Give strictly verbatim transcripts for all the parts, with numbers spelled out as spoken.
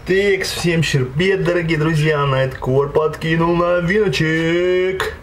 Текс, всем щербет, дорогие друзья, Найткор подкинул новиночек.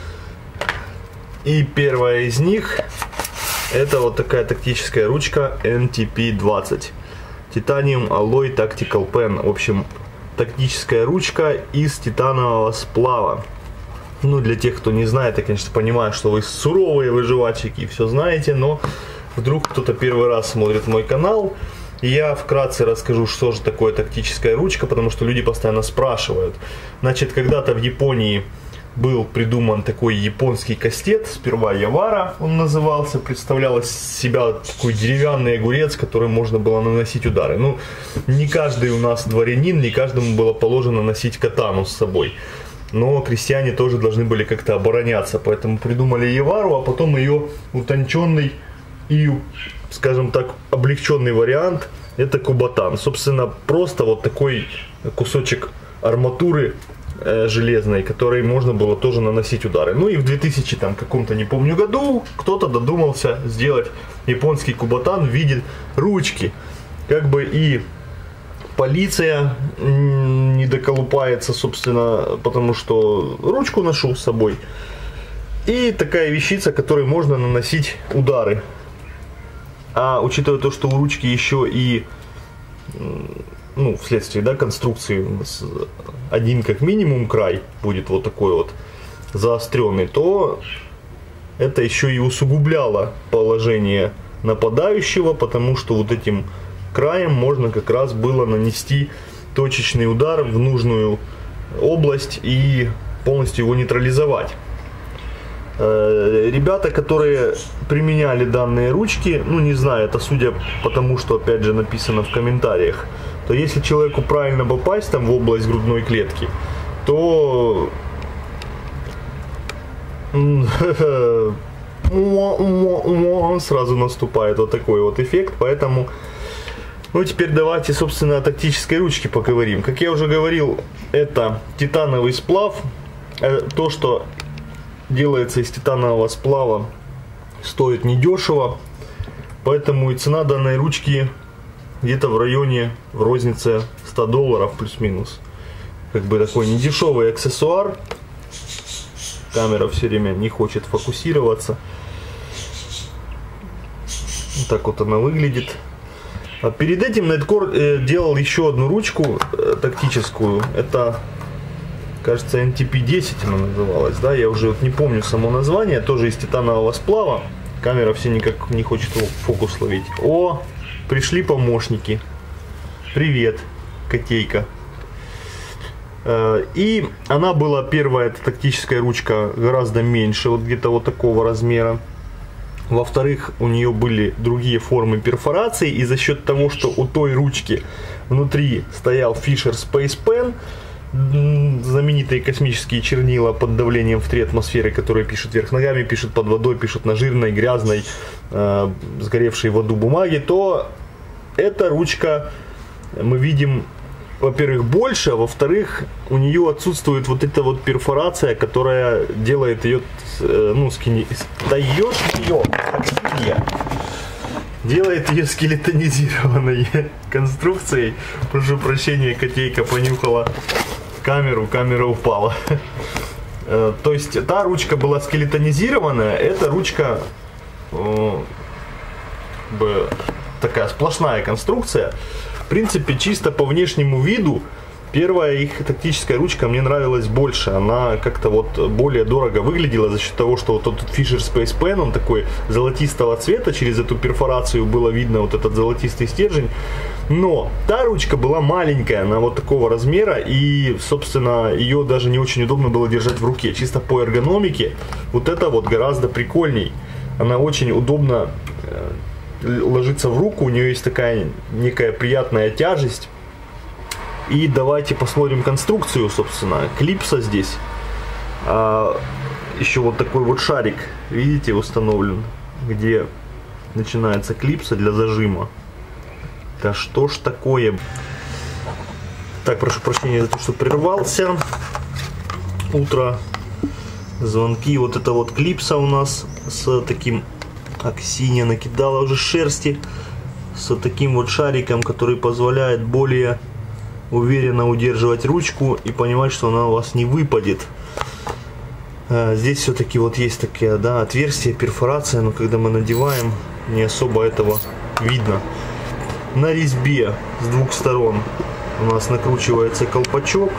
И первая из них, это вот такая тактическая ручка эн ти пи двадцать. Titanium Alloy Tactical Pen. В общем, тактическая ручка из титанового сплава. Ну, для тех, кто не знает, я, конечно, понимаю, что вы суровые выживальщики и все знаете, но вдруг кто-то первый раз смотрит мой канал. И я вкратце расскажу, что же такое тактическая ручка, потому что люди постоянно спрашивают. Значит, когда-то в Японии был придуман такой японский кастет, сперва Явара он назывался, представлял из себя такой деревянный огурец, которым можно было наносить удары. Ну, не каждый у нас дворянин, не каждому было положено носить катану с собой. Но крестьяне тоже должны были как-то обороняться, поэтому придумали Явару, а потом ее утонченный и, скажем так, облегченный вариант — это Кубатан. Собственно, просто вот такой кусочек арматуры э, железной, которой можно было тоже наносить удары. Ну и в две тысячи там каком-то, не помню, году кто-то додумался сделать японский Кубатан в виде ручки. Как бы и полиция не доколупается, собственно, потому что ручку ношу с собой. И такая вещица, которой можно наносить удары. А учитывая то, что у ручки еще и, ну, вследствие, да, конструкции один как минимум край будет вот такой вот заостренный, то это еще и усугубляло положение нападающего, потому что вот этим краем можно как раз было нанести точечный удар в нужную область и полностью его нейтрализовать. Ребята, которые применяли данные ручки, ну не знаю, это судя по тому, что опять же написано в комментариях, то если человеку правильно попасть там в область грудной клетки, то сразу наступает вот такой вот эффект. Поэтому, ну теперь давайте, собственно, о тактической ручке поговорим. Как я уже говорил, это титановый сплав. То, что делается из титанового сплава, стоит недешево, поэтому и цена данной ручки где-то в районе, в рознице ста долларов плюс-минус. Как бы такой недешевый аксессуар. Камера все время не хочет фокусироваться. Вот так вот она выглядит. А перед этим Найткор э, делал еще одну ручку э, тактическую. Это, кажется, эн ти пи десять она называлась, да, я уже вот не помню само название, тоже из титанового сплава. Камера все никак не хочет его фокус ловить. О, пришли помощники. Привет, котейка. И она была первая, эта тактическая ручка, гораздо меньше, вот где-то вот такого размера. Во-вторых, у нее были другие формы перфорации, и за счет того, что у той ручки внутри стоял Fisher Space Pen, знаменитые космические чернила под давлением в три атмосферы, которые пишут вверх ногами, пишут под водой, пишут на жирной, грязной, э, сгоревшей в аду бумаге, то эта ручка, мы видим, во-первых, больше, а во-вторых, у нее отсутствует вот эта вот перфорация, которая делает ее, э, ну, скини... даешь ее, делает ее скелетонизированной конструкцией. Прошу прощения, котейка понюхала камеру, камера упала. То есть та ручка была скелетонизированная, эта ручка э, такая сплошная конструкция. В принципе, чисто по внешнему виду первая их тактическая ручка мне нравилась больше. Она как-то вот более дорого выглядела за счет того, что вот этот Fisher Space Pen, он такой золотистого цвета, через эту перфорацию было видно вот этот золотистый стержень. Но та ручка была маленькая, она вот такого размера, и, собственно, ее даже не очень удобно было держать в руке. Чисто по эргономике вот это вот гораздо прикольней. Она очень удобно ложится в руку, у нее есть такая некая приятная тяжесть. И давайте посмотрим конструкцию, собственно, клипса здесь. А, еще вот такой вот шарик, видите, установлен, где начинается клипса для зажима. Да что ж такое? Так, прошу прощения за то, что прервался. Утро, звонки. Вот это вот клипса у нас с таким, как Синя накидала уже шерсти, с таким вот шариком, который позволяет более уверенно удерживать ручку и понимать, что она у вас не выпадет. Здесь все-таки вот есть такие, да, отверстия, перфорация, но когда мы надеваем, не особо этого видно. На резьбе с двух сторон у нас накручивается колпачок.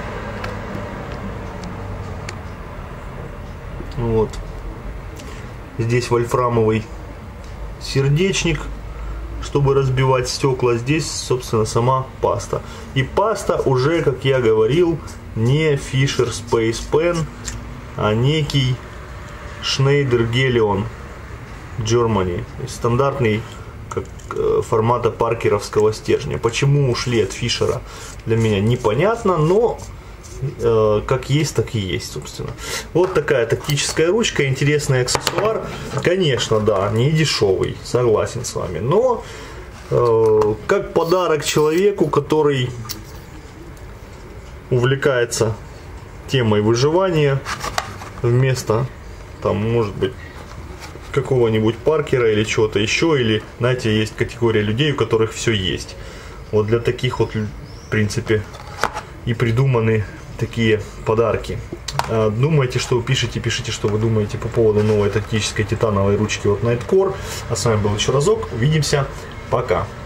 Вот. Здесь вольфрамовый сердечник, чтобы разбивать стекла. Здесь, собственно, сама паста. И паста уже, как я говорил, не Fisher Space Pen, а некий Schneider Gelion Germany. Стандартный, как формата паркеровского стержня. Почему ушли от Фишера, для меня непонятно, но э, как есть, так и есть, собственно. Вот такая тактическая ручка, интересный аксессуар. Конечно, да, не дешевый, согласен с вами, но э, как подарок человеку, который увлекается темой выживания, вместо, там, может быть, какого-нибудь паркера или чего-то еще, или, знаете, есть категория людей, у которых все есть. Вот для таких вот, в принципе, и придуманы такие подарки. Думайте, что вы пишете, пишите, что вы думаете по поводу новой тактической титановой ручки от Nitecore. А с вами был еще разок. Увидимся. Пока.